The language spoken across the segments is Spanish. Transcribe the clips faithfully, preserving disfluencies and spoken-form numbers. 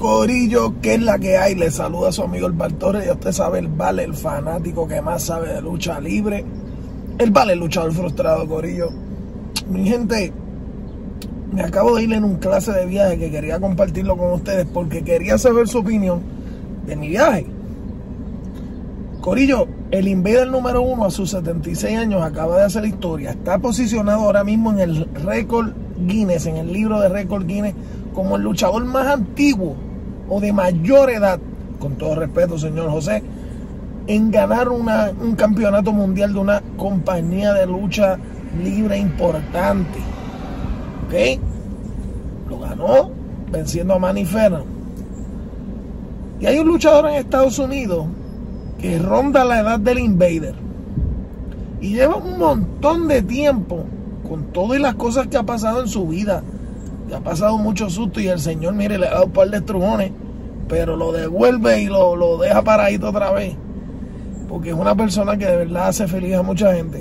Corillo, ¿qué es la que hay? Le saluda a su amigo el Bartore. Ya usted sabe, el Vale, el fanático que más sabe de lucha libre. El Vale, el luchador frustrado, Corillo. Mi gente, me acabo de ir en un clase de viaje que quería compartirlo con ustedes porque quería saber su opinión de mi viaje. Corillo, el Invader número uno a sus setenta y seis años acaba de hacer historia. Está posicionado ahora mismo en el récord Guinness, en el libro de récord Guinness, como el luchador más antiguo o de mayor edad, con todo respeto, señor José, en ganar una, un campeonato mundial de una compañía de lucha libre importante. ¿Ok? Lo ganó venciendo a Manny Ferran. Y hay un luchador en Estados Unidos que ronda la edad del Invader y lleva un montón de tiempo con todas las cosas que ha pasado en su vida. Le ha pasado mucho susto y el señor, mire, le ha dado un par de estrujones, pero lo devuelve y lo, lo deja paradito otra vez, porque es una persona que de verdad hace feliz a mucha gente.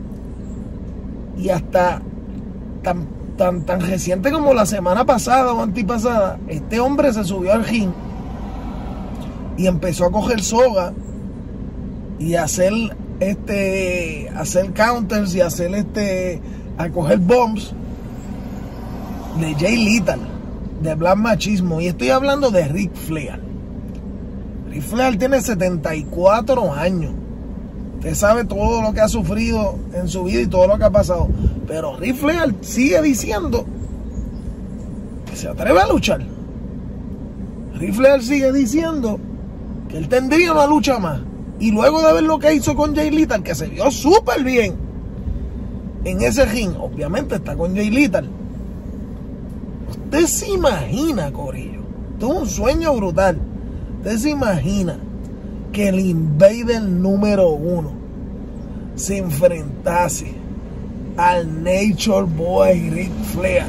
Y hasta tan, tan, tan reciente como la semana pasada o antipasada, este hombre se subió al ring y empezó a coger soga y a hacer este hacer counters y hacer este a coger bombs de Jay Lethal, de Black Machismo. Y estoy hablando de Ric Flair. Ric Flair tiene setenta y cuatro años. Usted sabe todo lo que ha sufrido en su vida y todo lo que ha pasado, pero Ric Flair sigue diciendo que se atreve a luchar. Ric Flair sigue diciendo que él tendría una lucha más. Y luego de ver lo que hizo con Jay Lethal, que se vio súper bien en ese ring, obviamente está con Jay Lethal. Usted se imagina, Corillo, esto es un sueño brutal. Usted se imagina que el Invader número uno se enfrentase al Nature Boy Ric Flair,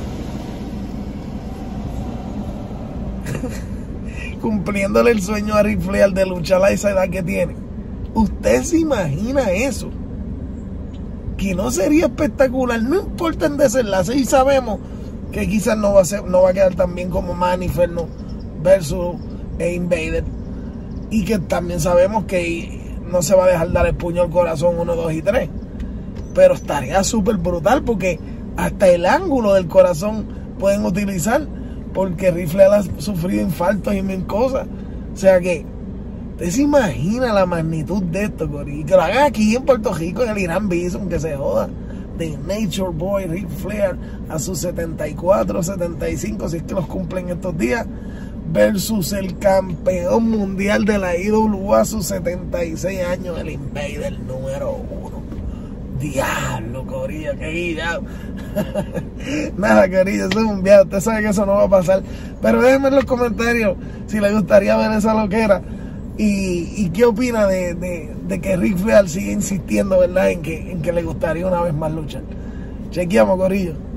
cumpliéndole el sueño a Ric Flair de luchar a esa edad que tiene. ¿Usted se imagina eso? Que no sería espectacular. No importa el desenlace, y sabemos que quizás no va a ser, no va a quedar tan bien como Manny Ferran versus Invader, y que también sabemos que no se va a dejar dar el puño al corazón uno, dos y tres, pero estaría súper brutal porque hasta el ángulo del corazón pueden utilizar, porque Ric Flair ha sufrido infartos y mil cosas. O sea que usted se imagina la magnitud de esto, y que lo hagan aquí en Puerto Rico, en el Irán Bison, que se joda, de Nature Boy Ric Flair a sus setenta y cuatro, setenta y cinco, si es que los cumplen estos días, versus el campeón mundial de la I W A a sus setenta y seis años, el Invader número uno. Diablo, Corillo, qué guillado. Nada, Corillo, eso es un viaje. Usted sabe que eso no va a pasar, pero déjenme en los comentarios si le gustaría ver esa loquera. Y, y qué opina de, de, de que Ric Flair sigue insistiendo, ¿verdad?, en que, en que le gustaría una vez más luchar. Chequeamos, Corillo.